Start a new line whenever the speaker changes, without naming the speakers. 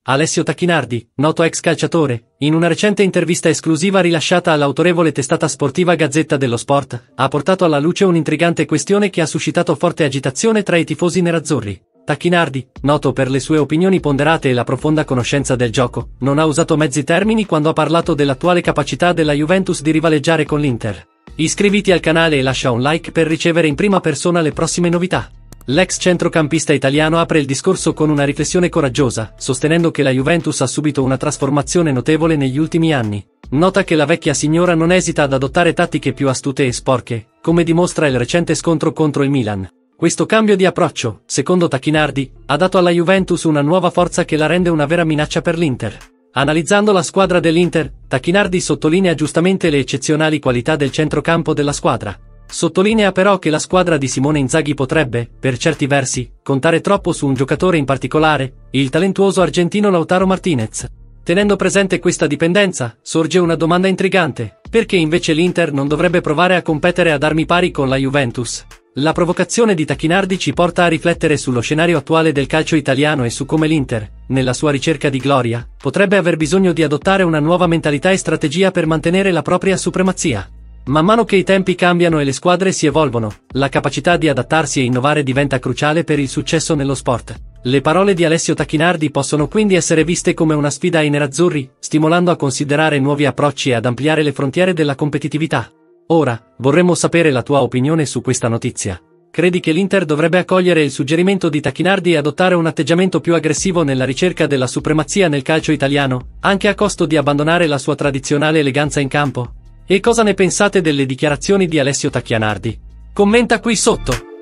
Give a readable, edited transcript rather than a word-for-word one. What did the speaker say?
Alessio Tacchinardi, noto ex calciatore, in una recente intervista esclusiva rilasciata all'autorevole testata sportiva Gazzetta dello Sport, ha portato alla luce un'intrigante questione che ha suscitato forte agitazione tra i tifosi nerazzurri. Tacchinardi, noto per le sue opinioni ponderate e la profonda conoscenza del gioco, non ha usato mezzi termini quando ha parlato dell'attuale capacità della Juventus di rivaleggiare con l'Inter. Iscriviti al canale e lascia un like per ricevere in prima persona le prossime novità. L'ex centrocampista italiano apre il discorso con una riflessione coraggiosa, sostenendo che la Juventus ha subito una trasformazione notevole negli ultimi anni. Nota che la vecchia signora non esita ad adottare tattiche più astute e sporche, come dimostra il recente scontro contro il Milan. Questo cambio di approccio, secondo Tacchinardi, ha dato alla Juventus una nuova forza che la rende una vera minaccia per l'Inter. Analizzando la squadra dell'Inter, Tacchinardi sottolinea giustamente le eccezionali qualità del centrocampo della squadra. Sottolinea però che la squadra di Simone Inzaghi potrebbe, per certi versi, contare troppo su un giocatore in particolare, il talentuoso argentino Lautaro Martinez. Tenendo presente questa dipendenza, sorge una domanda intrigante: perché invece l'Inter non dovrebbe provare a competere ad armi pari con la Juventus? La provocazione di Tacchinardi ci porta a riflettere sullo scenario attuale del calcio italiano e su come l'Inter, nella sua ricerca di gloria, potrebbe aver bisogno di adottare una nuova mentalità e strategia per mantenere la propria supremazia. Man mano che i tempi cambiano e le squadre si evolvono, la capacità di adattarsi e innovare diventa cruciale per il successo nello sport. Le parole di Alessio Tacchinardi possono quindi essere viste come una sfida ai nerazzurri, stimolando a considerare nuovi approcci e ad ampliare le frontiere della competitività. Ora, vorremmo sapere la tua opinione su questa notizia. Credi che l'Inter dovrebbe accogliere il suggerimento di Tacchinardi e adottare un atteggiamento più aggressivo nella ricerca della supremazia nel calcio italiano, anche a costo di abbandonare la sua tradizionale eleganza in campo? E cosa ne pensate delle dichiarazioni di Alessio Tacchinardi? Commenta qui sotto!